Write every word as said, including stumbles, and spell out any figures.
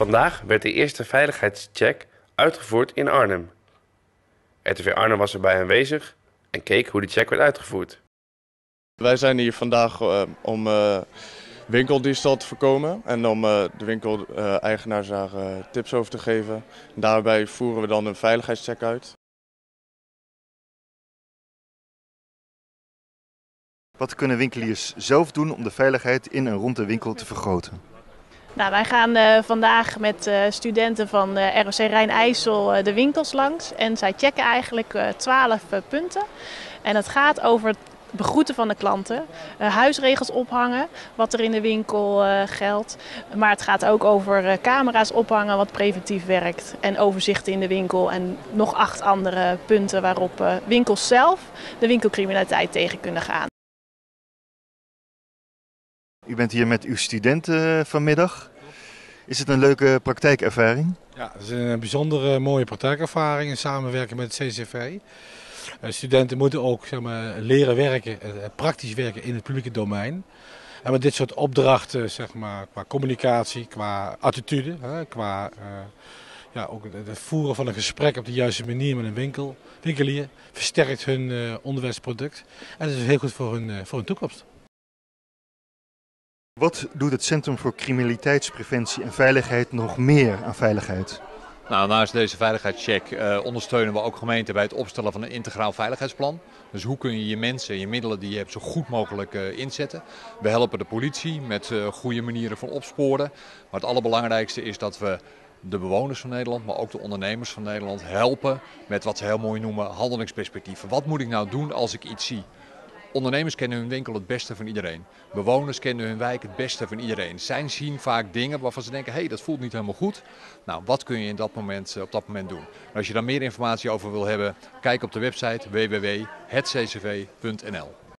Vandaag werd de eerste veiligheidscheck uitgevoerd in Arnhem. R T V Arnhem was erbij aanwezig en keek hoe de check werd uitgevoerd. Wij zijn hier vandaag uh, om uh, winkeldiefstal te voorkomen en om uh, de winkeleigenaars daar uh, tips over te geven. En daarbij voeren we dan een veiligheidscheck uit. Wat kunnen winkeliers zelf doen om de veiligheid in en rond de winkel te vergroten? Nou, wij gaan uh, vandaag met uh, studenten van uh, R O C Rijn-IJssel uh, de winkels langs en zij checken eigenlijk twaalf uh, uh, punten. En het gaat over het begroeten van de klanten, uh, huisregels ophangen, wat er in de winkel uh, geldt. Maar het gaat ook over uh, camera's ophangen wat preventief werkt en overzichten in de winkel en nog acht andere punten waarop uh, winkels zelf de winkelcriminaliteit tegen kunnen gaan. U bent hier met uw studenten vanmiddag. Is het een leuke praktijkervaring? Ja, het is een bijzondere mooie praktijkervaring in samenwerking met het C C V. Studenten moeten ook zeg maar, leren werken, praktisch werken in het publieke domein. En met dit soort opdrachten, zeg maar, qua communicatie, qua attitude, qua uh, ja, ook het voeren van een gesprek op de juiste manier met een winkel, winkelier, versterkt hun uh, onderwijsproduct. En dat is heel goed voor hun, uh, voor hun toekomst. Wat doet het Centrum voor Criminaliteitspreventie en Veiligheid nog meer aan veiligheid? Nou, naast deze veiligheidscheck uh, ondersteunen we ook gemeenten bij het opstellen van een integraal veiligheidsplan. Dus hoe kun je je mensen, je middelen die je hebt zo goed mogelijk uh, inzetten. We helpen de politie met uh, goede manieren van opsporen. Maar het allerbelangrijkste is dat we de bewoners van Nederland, maar ook de ondernemers van Nederland helpen met wat ze heel mooi noemen handelingsperspectieven. Wat moet ik nou doen als ik iets zie? Ondernemers kennen hun winkel het beste van iedereen. Bewoners kennen hun wijk het beste van iedereen. Zij zien vaak dingen waarvan ze denken, hé, hey, dat voelt niet helemaal goed. Nou, wat kun je in dat moment, op dat moment doen? En als je daar meer informatie over wil hebben, kijk op de website w w w punt het c c v punt n l.